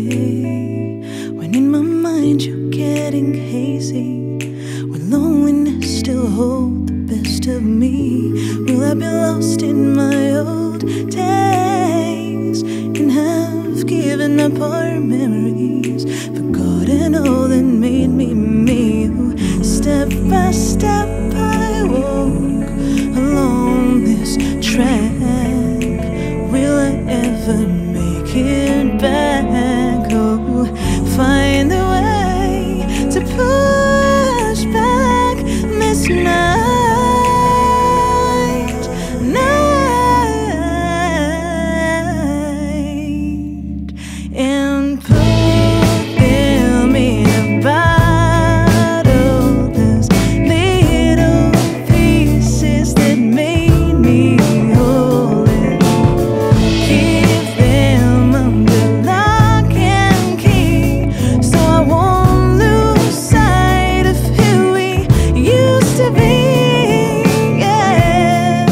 when in my mind you're getting hazy, when loneliness still holds the best of me? Will I be lost in my old days and have given up our memories, forgotten all that made me me? Step by step I walk along this track. Will I ever make it back? Oh, find a way to push back this night, and put them in a bottle. Those little pieces that made me whole, and keep them under lock and key, so I won't lose sight of who we used to be. Yeah.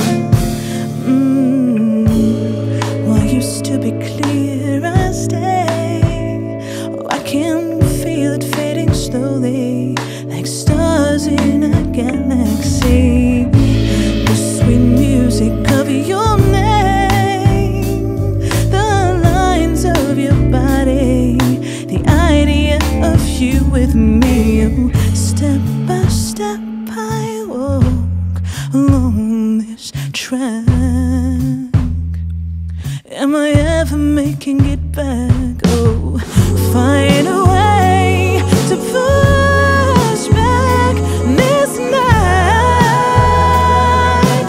What used to be clear as day, oh, I can feel it fading slowly, like stars in a galaxy. The sweet music of your name, the lines of your body, the idea of you with me. Oh, step by step I walk along this track. Am I ever making it back? Oh, find a way to push back this night,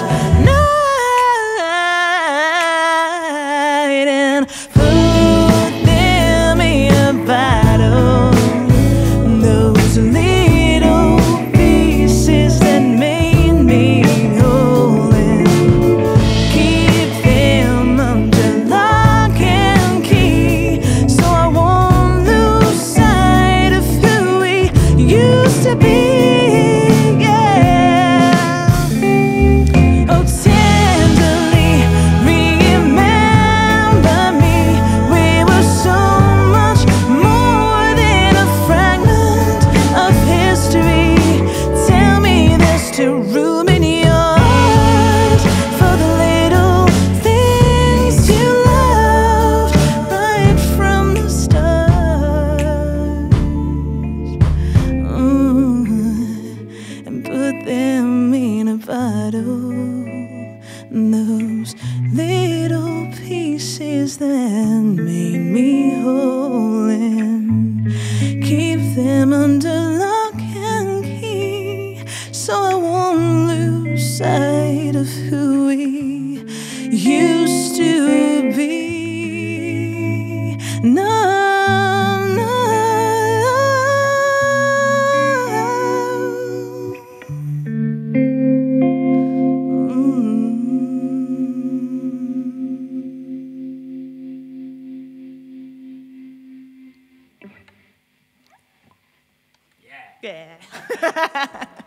and put them in a bottle. Those little pieces that made me whole, and keep them under lock and key, so I won't lose sight of who we used to be. Yeah. Oh, tenderly remember me. We were so much more than a fragment of history. Tell me there's still room in your heart for the little things you loved right from the start. And put them in a bottle. Those little pieces that made me whole, and keep them under lock and key, so I won't lose sight of who we used to be. No, no. Yeah.